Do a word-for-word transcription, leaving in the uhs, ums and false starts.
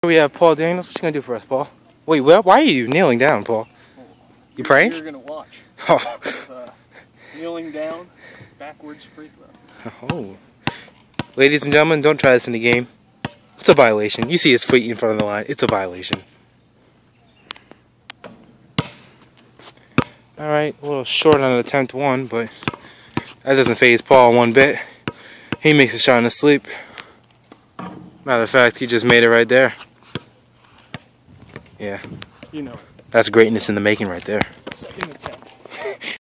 We have Paul Daniels. What you gonna do for us, Paul? Wait, why are you kneeling down, Paul? You praying? You're gonna watch. Oh. Uh, kneeling down, backwards free throw. Oh. Ladies and gentlemen, don't try this in the game. It's a violation. You see his feet in front of the line. It's a violation. Alright, a little short on attempt one, but that doesn't faze Paul one bit. He makes a shot in his sleep. Matter of fact, he just made it right there. Yeah. You know it. That's greatness in the making right there. Second attempt.